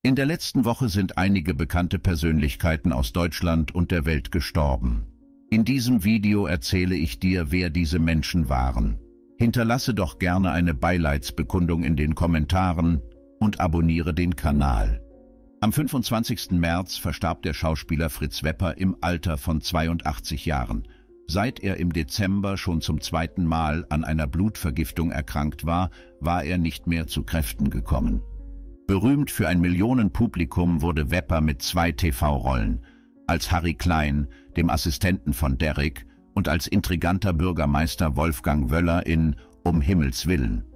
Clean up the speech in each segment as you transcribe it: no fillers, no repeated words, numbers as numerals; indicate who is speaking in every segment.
Speaker 1: In der letzten Woche sind einige bekannte Persönlichkeiten aus Deutschland und der Welt gestorben. In diesem Video erzähle ich dir, wer diese Menschen waren. Hinterlasse doch gerne eine Beileidsbekundung in den Kommentaren und abonniere den Kanal. Am 25. März verstarb der Schauspieler Fritz Wepper im Alter von 82 Jahren. Seit er im Dezember schon zum zweiten Mal an einer Blutvergiftung erkrankt war, war er nicht mehr zu Kräften gekommen. Berühmt für ein Millionenpublikum wurde Wepper mit 2 TV-Rollen, als Harry Klein, dem Assistenten von Derrick, und als intriganter Bürgermeister Wolfgang Wöller in Um Himmels Willen.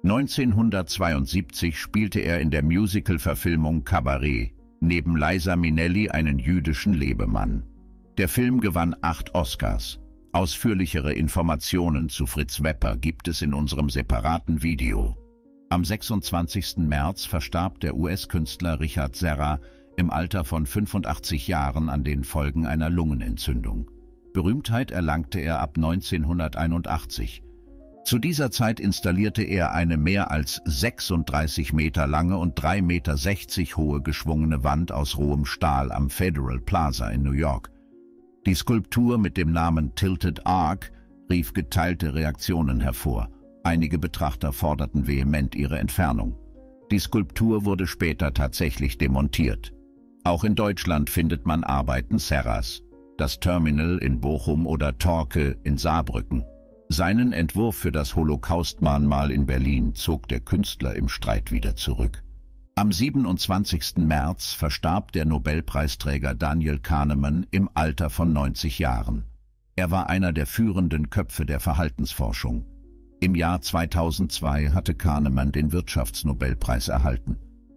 Speaker 1: 1972 spielte er in der Musical-Verfilmung Cabaret, neben Liza Minnelli einen jüdischen Lebemann. Der Film gewann 8 Oscars. Ausführlichere Informationen zu Fritz Wepper gibt es in unserem separaten Video. Am 26. März verstarb der US-Künstler Richard Serra im Alter von 85 Jahren an den Folgen einer Lungenentzündung. Berühmtheit erlangte er ab 1981. Zu dieser Zeit installierte er eine mehr als 36 Meter lange und 3,60 Meter hohe geschwungene Wand aus rohem Stahl am Federal Plaza in New York. Die Skulptur mit dem Namen Tilted Arc rief geteilte Reaktionen hervor. Einige Betrachter forderten vehement ihre Entfernung. Die Skulptur wurde später tatsächlich demontiert. Auch in Deutschland findet man Arbeiten Serras, das Terminal in Bochum oder Torke in Saarbrücken. Seinen Entwurf für das Holocaust-Mahnmal in Berlin zog der Künstler im Streit wieder zurück. Am 27. März verstarb der Nobelpreisträger Daniel Kahneman im Alter von 90 Jahren. Er war einer der führenden Köpfe der Verhaltensforschung. Im Jahr 2002 hatte Kahneman den Wirtschaftsnobelpreis erhalten.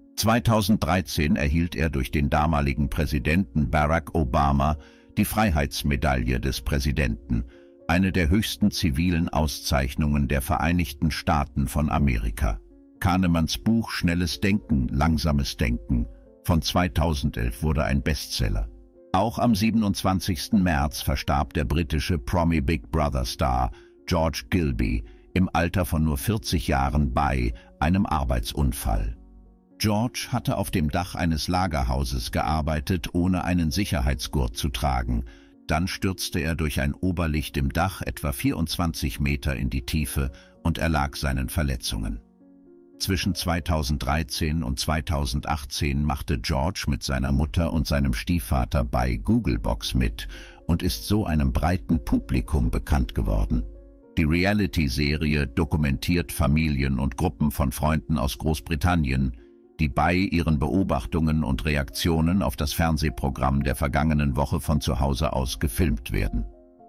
Speaker 1: 2013 erhielt er durch den damaligen Präsidenten Barack Obama die Freiheitsmedaille des Präsidenten, eine der höchsten zivilen Auszeichnungen der Vereinigten Staaten von Amerika. Kahnemans Buch Schnelles Denken, Langsames Denken von 2011 wurde ein Bestseller. Auch am 27. März verstarb der britische Promi Big Brother Star George Gilby im Alter von nur 40 Jahren bei einem Arbeitsunfall. George hatte auf dem Dach eines Lagerhauses gearbeitet, ohne einen Sicherheitsgurt zu tragen. Dann stürzte er durch ein Oberlicht im Dach etwa 24 Meter in die Tiefe und erlag seinen Verletzungen. Zwischen 2013 und 2018 machte George mit seiner Mutter und seinem Stiefvater bei Googlebox mit und ist so einem breiten Publikum bekannt geworden. Die Reality-Serie dokumentiert Familien und Gruppen von Freunden aus Großbritannien, die bei ihren Beobachtungen und Reaktionen auf das Fernsehprogramm der vergangenen Woche von zu Hause aus gefilmt werden.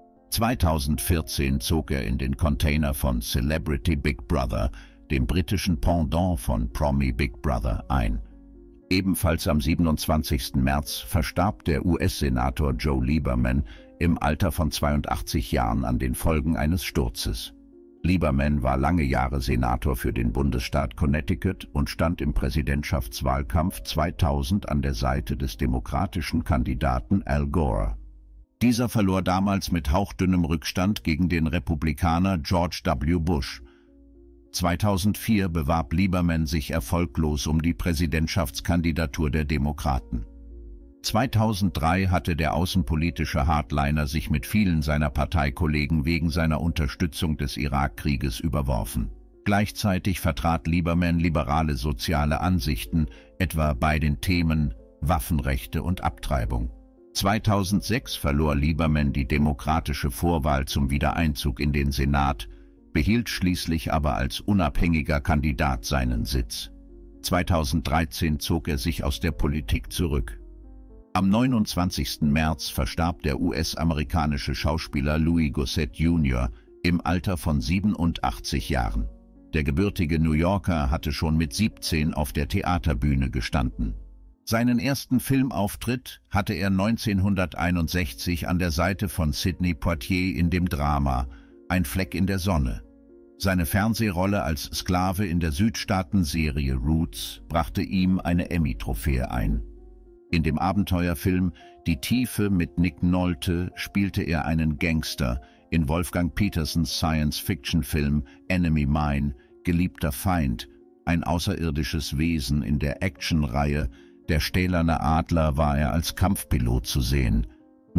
Speaker 1: 2014 zog er in den Container von Celebrity Big Brother, dem britischen Pendant von Promi Big Brother, ein. Ebenfalls am 27. März verstarb der US-Senator Joe Lieberman im Alter von 82 Jahren an den Folgen eines Sturzes. Lieberman war lange Jahre Senator für den Bundesstaat Connecticut und stand im Präsidentschaftswahlkampf 2000 an der Seite des demokratischen Kandidaten Al Gore. Dieser verlor damals mit hauchdünnem Rückstand gegen den Republikaner George W. Bush. 2004 bewarb Lieberman sich erfolglos um die Präsidentschaftskandidatur der Demokraten. 2003 hatte der außenpolitische Hardliner sich mit vielen seiner Parteikollegen wegen seiner Unterstützung des Irakkrieges überworfen. Gleichzeitig vertrat Lieberman liberale soziale Ansichten, etwa bei den Themen Waffenrechte und Abtreibung. 2006 verlor Lieberman die demokratische Vorwahl zum Wiedereinzug in den Senat, behielt schließlich aber als unabhängiger Kandidat seinen Sitz. 2013 zog er sich aus der Politik zurück. Am 29. März verstarb der US-amerikanische Schauspieler Louis Gossett Jr. im Alter von 87 Jahren. Der gebürtige New Yorker hatte schon mit 17 auf der Theaterbühne gestanden. Seinen ersten Filmauftritt hatte er 1961 an der Seite von Sidney Poitier in dem Drama Ein Fleck in der Sonne. Seine Fernsehrolle als Sklave in der Südstaaten-Serie Roots brachte ihm eine Emmy-Trophäe ein. In dem Abenteuerfilm Die Tiefe mit Nick Nolte spielte er einen Gangster, in Wolfgang Petersens Science-Fiction-Film Enemy Mine, Geliebter Feind, ein außerirdisches Wesen in der Actionreihe Der stählerne Adler war er als Kampfpilot zu sehen.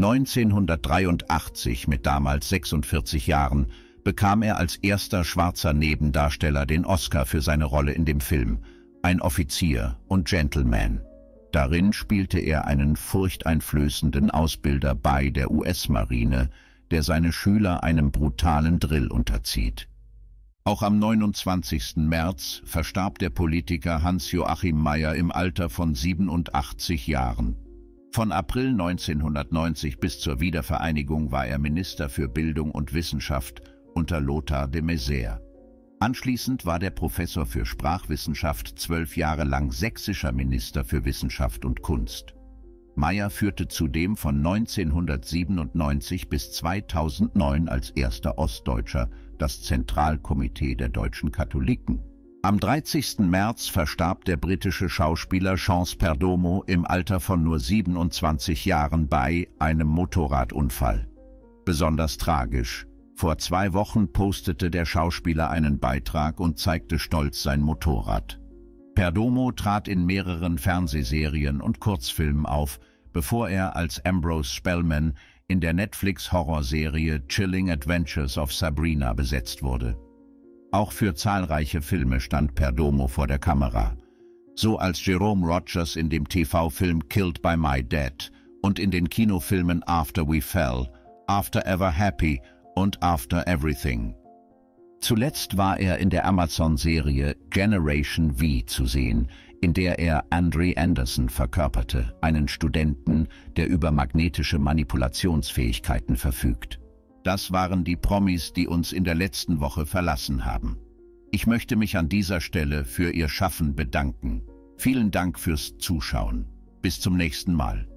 Speaker 1: 1983, mit damals 46 Jahren, bekam er als erster schwarzer Nebendarsteller den Oscar für seine Rolle in dem Film »Ein Offizier und Gentleman«. Darin spielte er einen furchteinflößenden Ausbilder bei der US-Marine, der seine Schüler einem brutalen Drill unterzieht. Auch am 29. März verstarb der Politiker Hans-Joachim Meyer im Alter von 87 Jahren. Von April 1990 bis zur Wiedervereinigung war er Minister für Bildung und Wissenschaft unter Lothar de Maizière. Anschließend war der Professor für Sprachwissenschaft 12 Jahre lang sächsischer Minister für Wissenschaft und Kunst. Meyer führte zudem von 1997 bis 2009 als erster Ostdeutscher das Zentralkomitee der deutschen Katholiken. Am 30. März verstarb der britische Schauspieler Chance Perdomo im Alter von nur 27 Jahren bei einem Motorradunfall. Besonders tragisch: Vor 2 Wochen postete der Schauspieler einen Beitrag und zeigte stolz sein Motorrad. Perdomo trat in mehreren Fernsehserien und Kurzfilmen auf, bevor er als Ambrose Spellman in der Netflix-Horrorserie Chilling Adventures of Sabrina besetzt wurde. Auch für zahlreiche Filme stand Perdomo vor der Kamera. So als Jerome Rogers in dem TV-Film Killed by My Dad und in den Kinofilmen After We Fell, After Ever Happy und After Everything. Zuletzt war er in der Amazon-Serie Generation V zu sehen, in der er Andre Anderson verkörperte, einen Studenten, der über magnetische Manipulationsfähigkeiten verfügt. Das waren die Promis, die uns in der letzten Woche verlassen haben. Ich möchte mich an dieser Stelle für Ihr Schaffen bedanken. Vielen Dank fürs Zuschauen. Bis zum nächsten Mal.